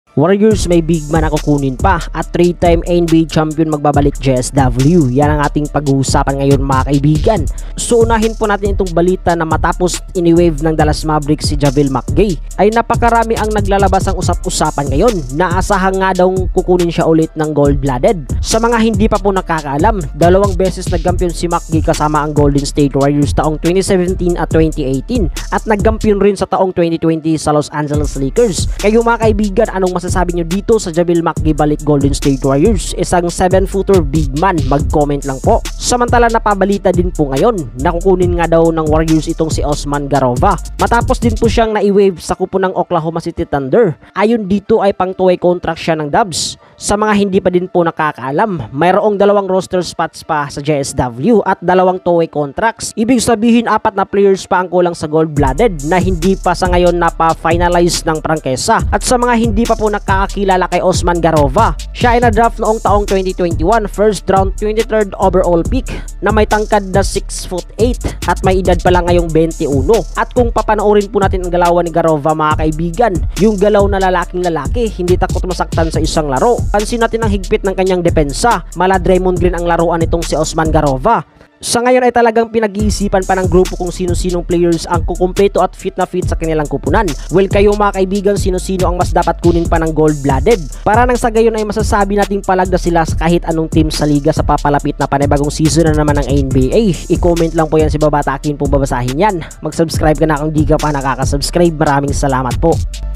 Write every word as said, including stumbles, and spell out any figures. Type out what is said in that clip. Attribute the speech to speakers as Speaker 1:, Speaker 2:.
Speaker 1: Warriors may big man na kukunin pa at three time N B A champion magbabalik J S W. Yan ang ating pag-uusapan ngayon mga kaibigan. So unahin po natin itong balita na matapos iniwave ng Dallas Mavericks si JaVale McGee ay napakarami ang naglalabas ang usap-usapan ngayon. Naasahan nga daw kukunin siya ulit ng gold-blooded. Sa mga hindi pa po nakakaalam, dalawang beses nagkampiyon si McGee kasama ang Golden State Warriors taong twenty seventeen at twenty eighteen at nagkampiyon rin sa taong twenty twenty sa Los Angeles Lakers. Kayo mga kaibigan, anong masasabi nyo dito sa JaVale McGee balik Golden State Warriors? Isang seven footer big man, mag-comment lang po. Samantala napabalita din po ngayon, nakukunin nga daw ng Warriors itong si Osman Garova. Matapos din po siyang nai-wave sa kupo ng Oklahoma City Thunder. Ayon dito ay pang two-way contract siya ng Dubs. Sa mga hindi pa din po nakakaalam, mayroong dalawang roster spots pa sa J S W at dalawang two-way contracts. Ibig sabihin apat na players pa ang kulang sa gold-blooded na hindi pa sa ngayon napa-finalize ng prangkesa. At sa mga hindi pa po nakakakilala kay Osman Garova, siya ay na-draft noong taong twenty twenty-one, first round twenty-third overall pick na may tangkad na six foot eight at may edad pa lang ngayong twenty-one. At kung papanoorin po natin ang galawan ni Garova mga kaibigan, yung galaw na lalaking lalaki, hindi takot masaktan sa isang laro. Pansin natin ang higpit ng kanyang depensa. Mala Draymond Green ang laruan nitong si Osman Garova. Sa ngayon ay talagang pinag-iisipan pa ng grupo kung sino-sinong players ang kukumpleto at fit na fit sa kanilang kupunan. Well, kayo mga kaibigan, sino-sino ang mas dapat kunin pa ng gold-blooded? Para nang sa gayon ay masasabi nating palagda sila sa kahit anong team sa liga sa papalapit na panibagong season na naman ng N B A. I-comment lang po yan si Babatakin, pong babasahin yan. Mag-subscribe ka na kung di ka pa nakaka-subscribe. Maraming salamat po.